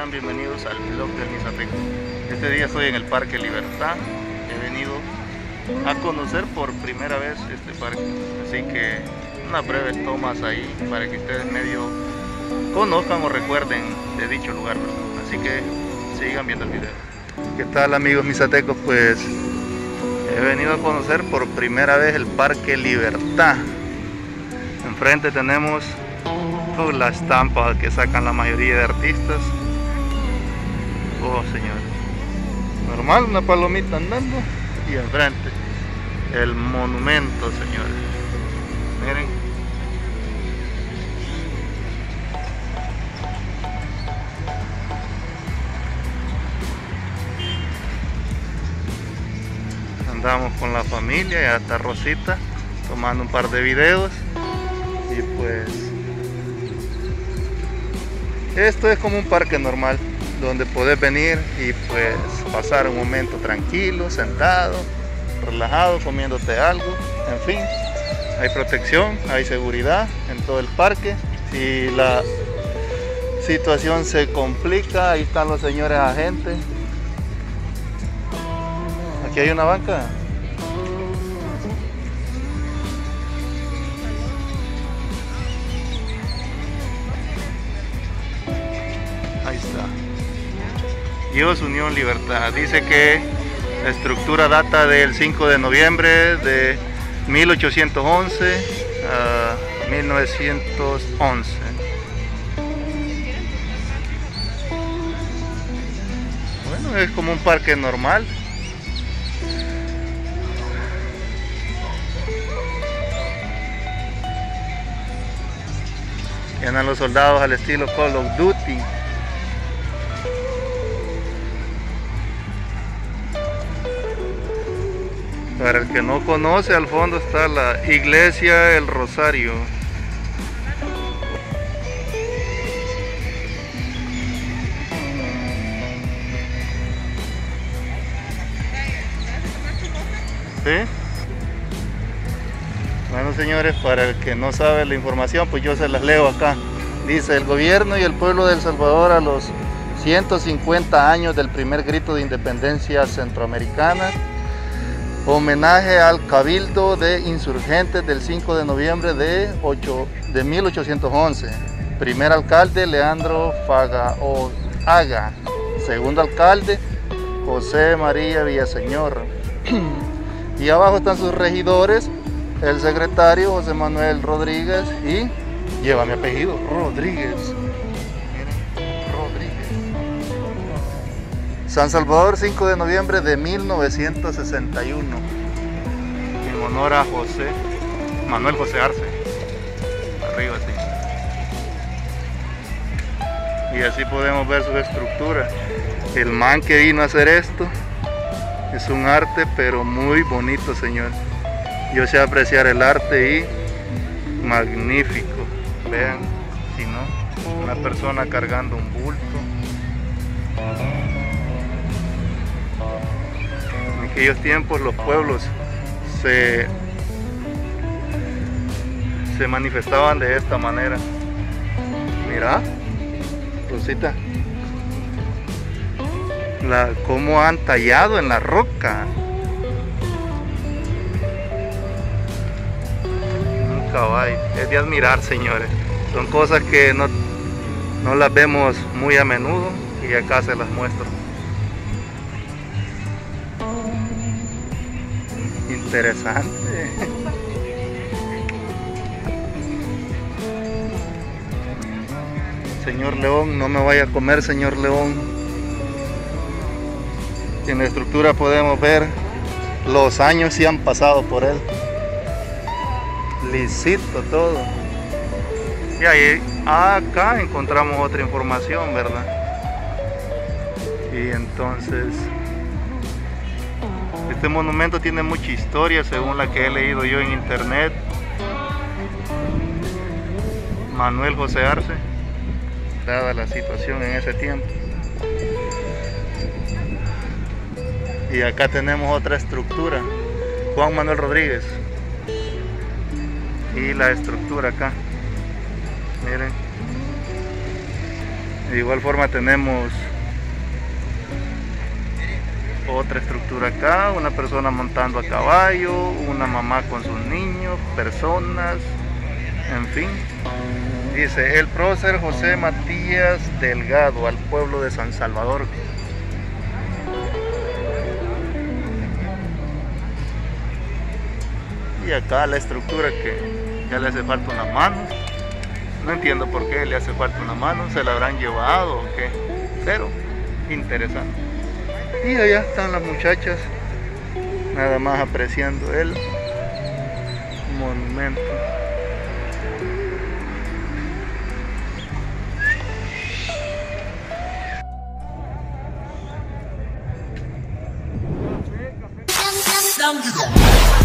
Sean bienvenidos al blog del Misateco. Este día estoy en el Parque Libertad. He venido a conocer por primera vez este parque, así que unas breves tomas ahí para que ustedes medio conozcan o recuerden de dicho lugar, ¿verdad? Así que sigan viendo el video. ¿Qué tal, amigos misatecos? Pues he venido a conocer por primera vez el Parque Libertad. Enfrente tenemos la estampa que sacan la mayoría de artistas. Oh, señor. Normal, una palomita andando. Y enfrente el monumento, señores. Miren. Andamos con la familia, ya está Rosita tomando un par de videos. Y pues esto es como un parque normal donde podés venir y pues pasar un momento tranquilo, sentado, relajado, comiéndote algo. En fin, hay protección, hay seguridad en todo el parque. Si la situación se complica, ahí están los señores agentes. Aquí hay una banca. Ahí está. Dios, Unión, Libertad. Dice que la estructura data del 5 de noviembre de 1811 a 1911. Bueno, es como un parque normal. Y andan los soldados al estilo Call of Duty. Para el que no conoce, al fondo está la iglesia El Rosario. ¿Sí? Bueno, señores, para el que no sabe la información, pues yo se las leo acá. Dice: el gobierno y el pueblo de El Salvador, a los 150 años del primer grito de independencia centroamericana, homenaje al Cabildo de Insurgentes del 5 de noviembre de 1811. Primer alcalde, Leandro Fagaoaga. Segundo alcalde, José María Villaseñor. Y abajo están sus regidores, el secretario, José Manuel Rodríguez, y lleva mi apellido, Rodríguez. Miren, Rodríguez. San Salvador, 5 de noviembre de 1961, en honor a Manuel José Arce. Arriba, sí. Y así podemos ver su estructura. El man que vino a hacer esto es un arte, pero muy bonito, señor. Yo sé apreciar el arte y magnífico. Vean, si no, una persona cargando un bulto. En aquellos tiempos los pueblos se manifestaban de esta manera. Mira, Rosita, cómo han tallado en la roca. Un caballo, es de admirar, señores. Son cosas que no las vemos muy a menudo y acá se las muestro. Interesante. Señor León, no me vaya a comer, señor León. En la estructura podemos ver los años si han pasado por él. Lisito todo. Y ahí, acá encontramos otra información, ¿verdad? Y entonces, este monumento tiene mucha historia según la que he leído yo en internet. Manuel José Arce, dada la situación en ese tiempo. Y acá tenemos otra estructura, Juan Manuel Rodríguez. Y la estructura acá, miren. De igual forma tenemos otra estructura acá, una persona montando a caballo, una mamá con sus niños, personas, en fin. Dice el prócer José Matías Delgado, al pueblo de San Salvador. Y acá la estructura que ya le hace falta una mano. No entiendo por qué le hace falta una mano, se la habrán llevado o qué, pero interesante. Y allá están las muchachas, nada más apreciando el monumento. Café.